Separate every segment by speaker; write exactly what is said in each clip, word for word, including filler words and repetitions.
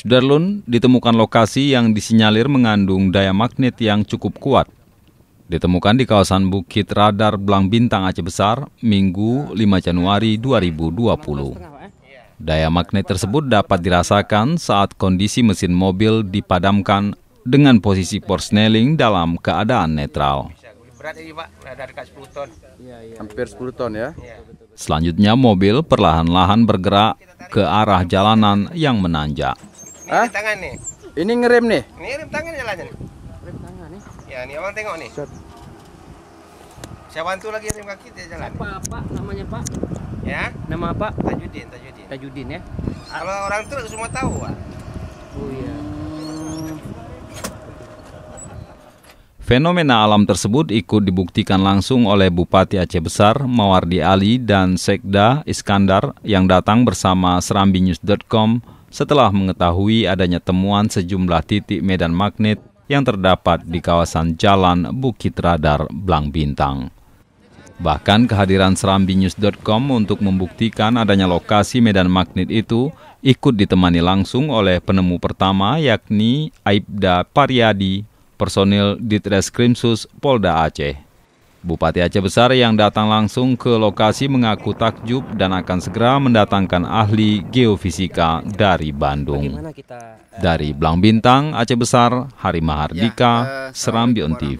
Speaker 1: Sudarlun, ditemukan lokasi yang disinyalir mengandung daya magnet yang cukup kuat. Ditemukan di kawasan Bukit Radar Blang Bintang Aceh Besar, Minggu lima Januari dua ribu dua puluh. Daya magnet tersebut dapat dirasakan saat kondisi mesin mobil dipadamkan dengan posisi Porsnelling dalam keadaan netral.
Speaker 2: Berat ini Pak, ada dekat sepuluh ton.
Speaker 3: Hampir sepuluh ton ya.
Speaker 1: Selanjutnya mobil perlahan-lahan bergerak ke arah jalanan yang menanjak.
Speaker 2: Ini
Speaker 3: Hah?
Speaker 2: rem tangan nih.
Speaker 3: Ini ngerem nih.
Speaker 2: Ini rem tangan jalannya nih.
Speaker 3: Rem tangan nih.
Speaker 2: Ya, nih abang tengok nih. Saya bantu lagi rem kaki dia jalan.
Speaker 4: Apa Pak namanya Pak?
Speaker 2: Ya,
Speaker 4: Nama Pak?
Speaker 2: Tajudin, Tajudin.
Speaker 4: Tajudin ya?
Speaker 2: Kalau orang truk semua tahu, Pak.
Speaker 4: Oh iya.
Speaker 1: Fenomena alam tersebut ikut dibuktikan langsung oleh Bupati Aceh Besar Mawardi Ali dan Sekda Iskandar yang datang bersama serambi news dot com setelah mengetahui adanya temuan sejumlah titik medan magnet yang terdapat di kawasan Jalan Bukit Radar Blang Bintang. Bahkan kehadiran serambi news dot com untuk membuktikan adanya lokasi medan magnet itu ikut ditemani langsung oleh penemu pertama yakni Aibda Paryadi, personil Ditreskrimsus Polda Aceh. Bupati Aceh Besar yang datang langsung ke lokasi mengaku takjub dan akan segera mendatangkan ahli geofisika dari Bandung.
Speaker 4: Kita, uh...
Speaker 1: Dari Blang Bintang, Aceh Besar, Hari Mahardika, ya, uh, Serambion T V.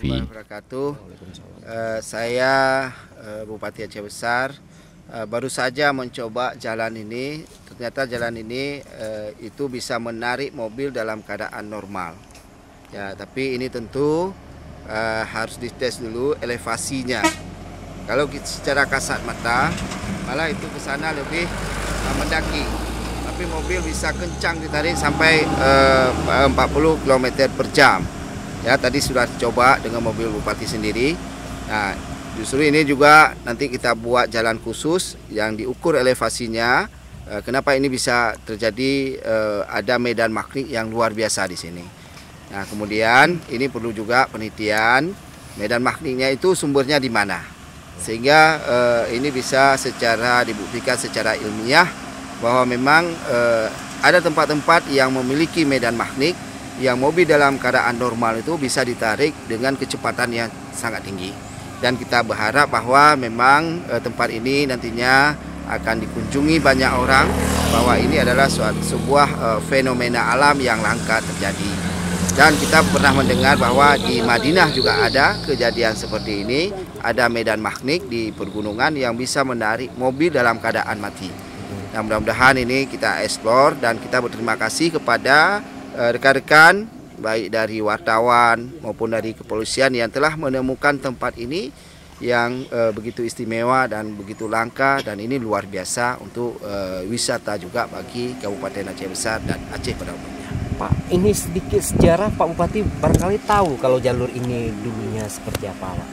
Speaker 5: Uh, saya uh, Bupati Aceh Besar uh, baru saja mencoba jalan ini. Ternyata jalan ini uh, itu bisa menarik mobil dalam keadaan normal. Ya, tapi ini tentu uh, harus dites dulu elevasinya. Kalau secara kasat mata, malah itu ke sana lebih uh, mendaki. Tapi mobil bisa kencang ditarik sampai uh, empat puluh kilometer per jam. Ya, tadi sudah coba dengan mobil Bupati sendiri. Nah, justru ini juga nanti kita buat jalan khusus yang diukur elevasinya. Uh, kenapa ini bisa terjadi uh, ada medan magnet yang luar biasa di sini. Nah, kemudian ini perlu juga penelitian medan magnetnya itu sumbernya di mana, sehingga eh, ini bisa secara dibuktikan secara ilmiah bahwa memang eh, ada tempat-tempat yang memiliki medan magnet yang mobil dalam keadaan normal itu bisa ditarik dengan kecepatan yang sangat tinggi. Dan kita berharap bahwa memang eh, tempat ini nantinya akan dikunjungi banyak orang, bahwa ini adalah suatu, sebuah eh, fenomena alam yang langka terjadi. Dan kita pernah mendengar bahwa di Madinah juga ada kejadian seperti ini. Ada medan magnet di pergunungan yang bisa menarik mobil dalam keadaan mati. Nah, mudah-mudahan ini kita eksplor dan kita berterima kasih kepada rekan-rekan uh, baik dari wartawan maupun dari kepolisian yang telah menemukan tempat ini yang uh, begitu istimewa dan begitu langka, dan ini luar biasa untuk uh, wisata juga bagi Kabupaten Aceh Besar dan Aceh pada umumnya.
Speaker 4: Pak, ini sedikit sejarah Pak Bupati barangkali tahu kalau jalur ini dulunya seperti apa Pak?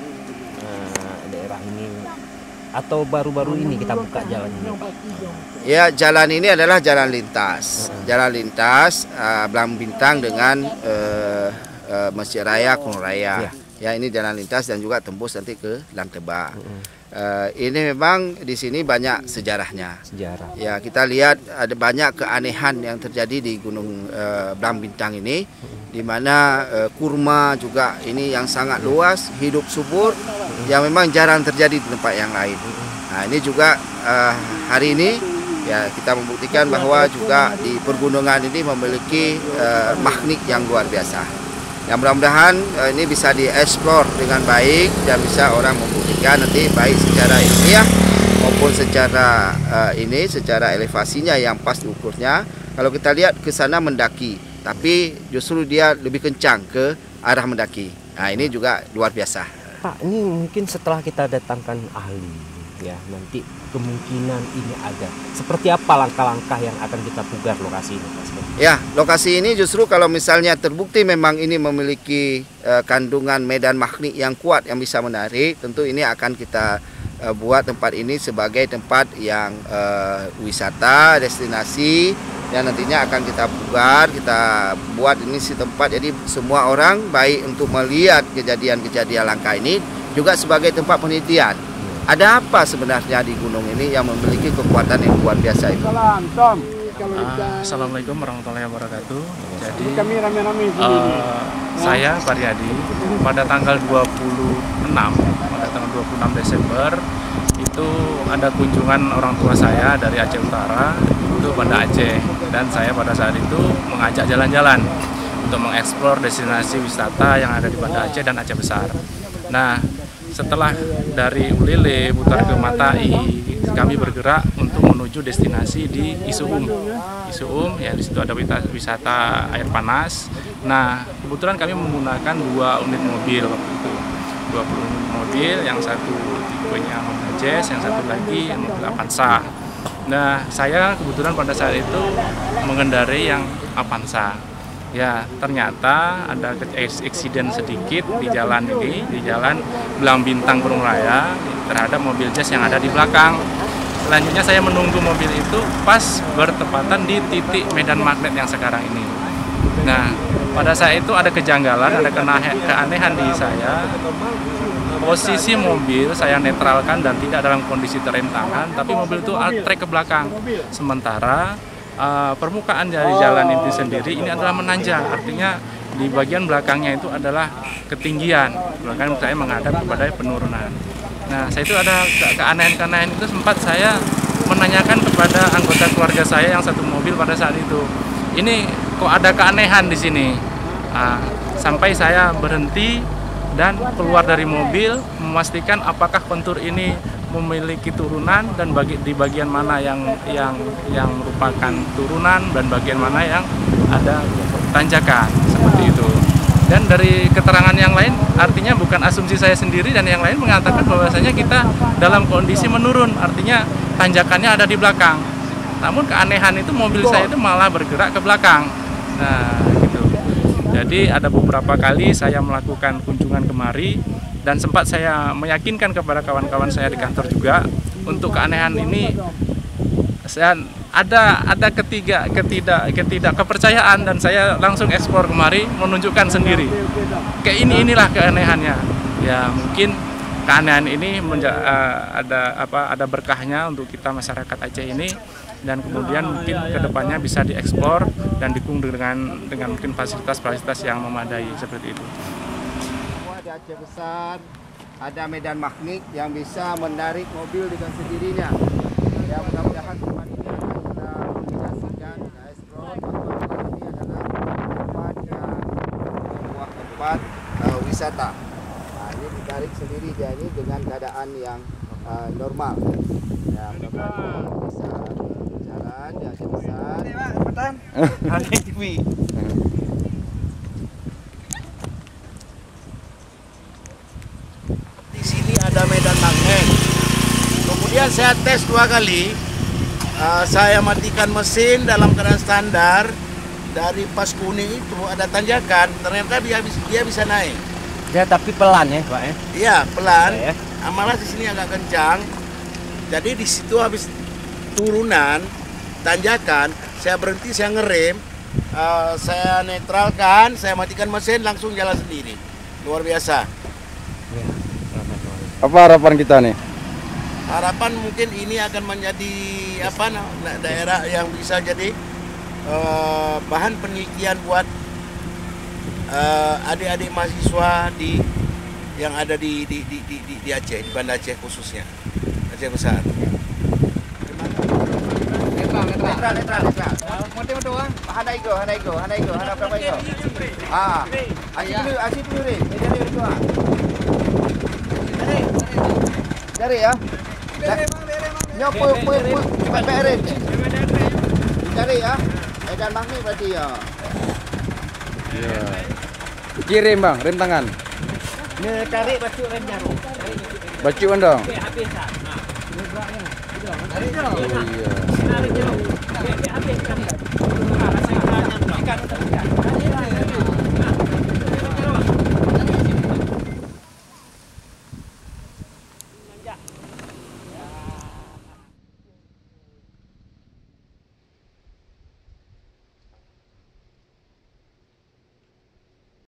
Speaker 4: Nah, daerah ini atau baru-baru ini kita buka jalan ini Pak?
Speaker 5: Ya, jalan ini adalah jalan lintas, uh-huh. jalan lintas uh, Blang Bintang dengan uh, uh, Masjid Raya Kuno Raya. Ya. Ya, ini jalan lintas dan juga tembus nanti ke Lantebak. Uh-huh. Uh, ini memang di sini banyak sejarahnya.
Speaker 4: Sejarah.
Speaker 5: Ya, kita lihat ada banyak keanehan yang terjadi di Gunung uh, Blang Bintang ini, di mana uh, kurma juga ini yang sangat luas, hidup subur, yang memang jarang terjadi di tempat yang lain. Nah, ini juga uh, hari ini ya kita membuktikan bahwa juga di pergunungan ini memiliki uh, magnet yang luar biasa. Yang mudah-mudahan uh, ini bisa dieksplor dengan baik dan bisa orang membuktikan nanti baik secara ilmiah maupun secara uh, ini secara elevasinya yang pas diukurnya. Kalau kita lihat ke sana mendaki, tapi justru dia lebih kencang ke arah mendaki. Nah, ini juga luar biasa.
Speaker 4: Pak, ini mungkin setelah kita datangkan ahli ya, nanti kemungkinan ini ada. Seperti apa langkah-langkah yang akan kita pugar lokasi ini Pak?
Speaker 5: Ya, lokasi ini justru kalau misalnya terbukti memang ini memiliki uh, kandungan medan magnet yang kuat yang bisa menarik, tentu ini akan kita uh, buat tempat ini sebagai tempat yang uh, wisata, destinasi, yang nantinya akan kita pugar, kita buat ini si tempat jadi semua orang baik untuk melihat kejadian-kejadian langka ini juga sebagai tempat penelitian. Ada apa sebenarnya di gunung ini yang memiliki kekuatan yang luar biasa itu?
Speaker 6: Uh, Assalamualaikum warahmatullahi wabarakatuh. Jadi uh, saya Pariadi pada tanggal dua puluh enam pada tanggal dua puluh enam Desember itu ada kunjungan orang tua saya dari Aceh Utara itu Banda Aceh, dan saya pada saat itu mengajak jalan-jalan untuk mengeksplor destinasi wisata yang ada di Banda Aceh dan Aceh Besar. Nah, setelah dari Ulele putar ke Matai, kami bergerak untuk menuju destinasi di Isuum. Isuum, ya di situ ada wisata air panas. Nah, kebetulan kami menggunakan dua unit mobil waktu itu, dua puluh unit mobil, yang satu tipenya Honda Jazz, yang satu lagi mobil Avanza. Nah, saya kebetulan pada saat itu mengendarai yang Avanza. Ya, ternyata ada eksiden sedikit di jalan ini, di jalan Belang Bintang Gunung Raya terhadap mobil Jazz yang ada di belakang. Selanjutnya saya menunggu mobil itu pas bertepatan di titik medan magnet yang sekarang ini. Nah, pada saat itu ada kejanggalan, ada keanehan di saya. Posisi mobil saya netralkan dan tidak dalam kondisi terrem tangan, tapi mobil itu trek ke belakang. Sementara Uh, permukaan dari jalan itu sendiri ini adalah menanjak, artinya di bagian belakangnya itu adalah ketinggian, bahkan saya menghadap kepada penurunan. Nah, saya itu ada ke keanehan-keanehan itu sempat saya menanyakan kepada anggota keluarga saya yang satu mobil pada saat itu, ini kok ada keanehan di sini. Uh, sampai saya berhenti dan keluar dari mobil memastikan apakah kontur ini memiliki turunan dan bagi, di bagian mana yang yang yang merupakan turunan dan bagian mana yang ada tanjakan, seperti itu. Dan dari keterangan yang lain, artinya bukan asumsi saya sendiri, dan yang lain mengatakan bahwasanya kita dalam kondisi menurun, artinya tanjakannya ada di belakang. Namun keanehan itu mobil saya itu malah bergerak ke belakang. Nah, gitu. Jadi ada beberapa kali saya melakukan kunjungan kemari, dan sempat saya meyakinkan kepada kawan-kawan saya di kantor juga untuk keanehan ini saya ada ada ketiga ketidak ketidak kepercayaan, dan saya langsung eksplor kemari menunjukkan sendiri kayak ini inilah keanehannya. Ya, mungkin keanehan ini menja, uh, ada apa ada berkahnya untuk kita masyarakat Aceh ini, dan kemudian mungkin kedepannya bisa dieksplor dan didukung dengan dengan mungkin fasilitas-fasilitas yang memadai seperti itu.
Speaker 5: Di Aceh Besar ada medan magnet yang bisa menarik mobil dengan sendirinya. Ya, mudah-mudahan tempat ini akan kita kombinasikan, kita eksplor. Ini adalah tempat yang sebuah tempat uh, wisata. Nah, ini ditarik sendiri dia ini dengan keadaan yang uh, normal. Ya, mudah-mudahan bisa berjalan di Aceh Besar. Cepetan. Ada T V. Ada medan magnet. Kemudian saya tes dua kali, uh, saya matikan mesin dalam keadaan standar. Dari pas kuning itu ada tanjakan, ternyata dia, dia bisa naik.
Speaker 4: Ya, tapi pelan ya, Pak ya?
Speaker 5: Iya, pelan.
Speaker 4: Ya, ya.
Speaker 5: Malah di sini agak kencang. Jadi di situ habis turunan tanjakan, saya berhenti, saya ngerem, uh, saya netralkan, saya matikan mesin, langsung jalan sendiri. Luar biasa.
Speaker 4: Ya.
Speaker 3: Apa harapan kita nih?
Speaker 5: Harapan mungkin ini akan menjadi apa daerah yang bisa jadi uh, bahan penelitian buat uh, adik-adik mahasiswa di yang ada di di, di, di, di, di Aceh, di Banda Aceh khususnya, Aceh Besar. Netral, netral, netral, netral. Mode mode ah. Hana iko, hana iko, hana iko, hana berapa iko? Ah, asyik dulu, asyik dulu deh. Dari itu ah. Dari ya. Nyopo po po cepat beres. Cari ya. Medan magnet berarti ya.
Speaker 3: Iya. Kirim bang, rem tangan.
Speaker 4: Ini tarik batu rem jarum.
Speaker 3: Bacuan dong.
Speaker 4: Habis ah.
Speaker 3: Oh iya.
Speaker 4: Habis kan.